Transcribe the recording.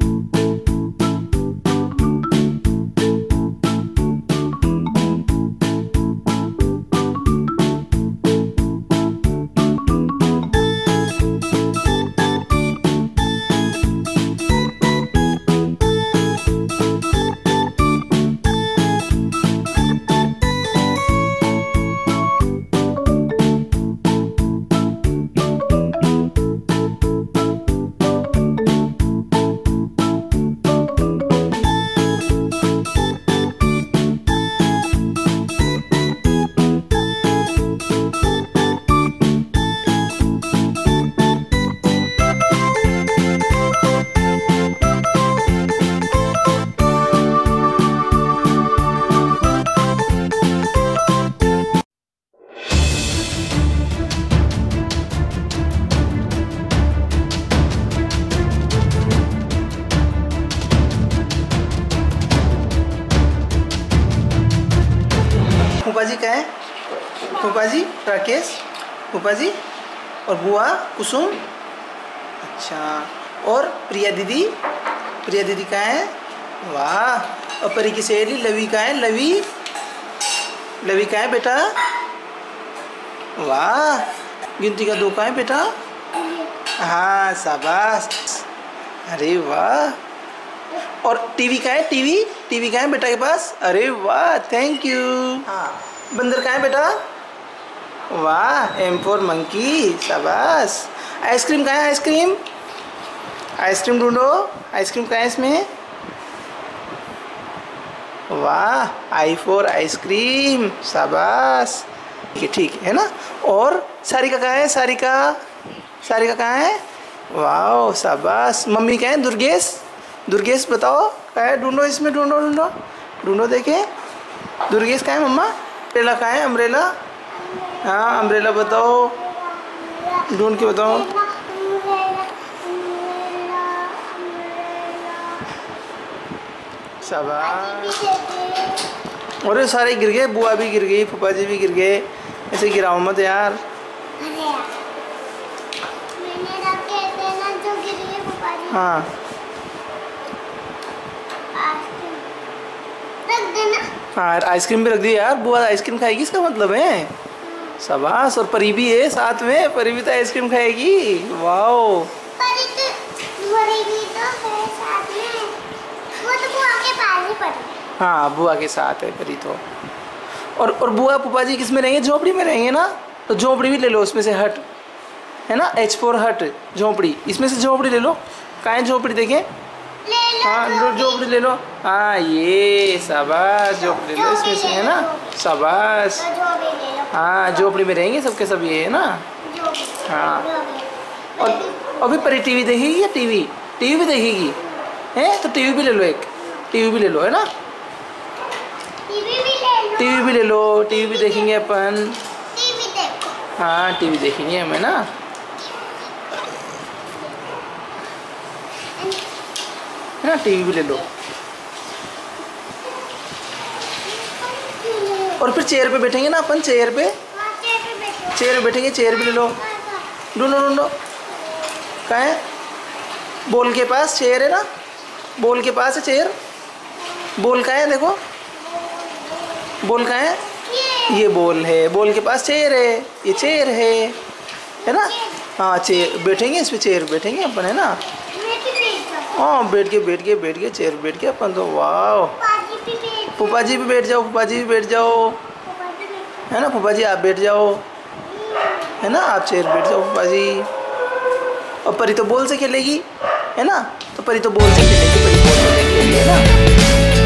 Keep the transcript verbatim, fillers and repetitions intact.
फूफा जी कहाँ है? फूफा जी राकेश, फूफा जी और बुआ कुसुम। अच्छा, और प्रिया दीदी, प्रिया दीदी कहाँ है? वाह। और परी की सहेली लवी कहाँ है? लवी, लवी कहाँ है बेटा? वाह। गिनती का दो कहाँ है बेटा? हाँ शाबाश, अरे वाह। और टीवी कहाँ है? टीवी, टीवी कहाँ है बेटा के पास? अरे वाह, थैंक यू। हाँ, बंदर कहाँ है बेटा? वाह, एम फोर मंकी, शाबाश। आइसक्रीम कहाँ है? आइसक्रीम, आइसक्रीम ढूंढो, आइसक्रीम कहाँ है इसमें? वाह, आई फोर आइसक्रीम, शाबाश। ठीक है, ठीक है ना। और सारिका कहाँ है? सारिका, सारिका कहाँ है? वाह शाबाश। मम्मी कहाँ है? दुर्गेश, दुर्गेश बताओ कहाँ है? ढूंढो इसमें, ढूंढो ढूंढो ढूंढो, देखें दुर्गेश कहाँ है? मम्मा अम्ब्रेला कहाँ है? अम्ब्रेला, हाँ अम्ब्रेला बताओ, ढूंढ के बताओ। शाबाश। अरे सारे गिर गए, बुआ भी गिर गई, फूफा जी भी गिर गए। ऐसे गिराओ मत यार। हाँ हाँ, आइसक्रीम भी रख दी यार। बुआ आइसक्रीम खाएगी, इसका मतलब है। शाबाश। और परी भी है साथ में, परी भी तो आइसक्रीम खाएगी। वाओ, परी तो, परी भी तो है साथ में। वो तो बुआ के पास ही पड़ी। हाँ बुआ के साथ है परी तो। और और बुआ फूफा जी किस में रहेंगे? झोपड़ी में रहेंगे ना, तो झोपड़ी भी ले लो उसमें से, हट है ना, एच फोर हट झोपड़ी, इसमें से झोपड़ी ले लो। कहाँ है झोपड़ी? देखें, हाँ लो झोपड़ी ले लो। हाँ ये शाबाश, झोपड़ी ले लो इसमें से, है ना, शाबाश। हाँ झोपड़ी में रहेंगे सबके सब, ये है ना। हाँ, और अभी परी टीवी देखेगी या टीवी, टीवी भी देखेगी है, तो टीवी भी ले लो, एक टीवी भी ले लो, है ना, टीवी भी ले लो, टीवी भी देखेंगे अपन। हाँ टीवी देखेंगे हम, है ना। है ना, टीवी भी ले लो। और फिर चेयर पे बैठेंगे ना अपन, चेयर पे, चेयर पे बैठेंगे, चेयर भी ले लो। ढूंढो ढूंढो, कहाँ है? बॉल के पास चेयर है ना, बॉल के पास है चेयर। बॉल कहाँ है? देखो बॉल कहाँ है? ये बॉल है, बॉल के पास चेयर है, ये चेयर है, है ना। हाँ चेयर बैठेंगे, इस पे चेयर बैठेंगे अपन, है ना। हाँ बैठ के बैठ के बैठ के चेयर बैठ के अपन तो। वाह, फूफा जी भी बैठ जाओ, फूफा जी भी बैठ जाओ, है ना। फूफा जी आप बैठ जाओ, है ना, आप चेयर बैठ जाओ फूफा जी। और परी तो बॉल से खेलेगी, है ना, तो परी तो बॉल से खेलेगी, परी बॉल से खेलेगी, है ना।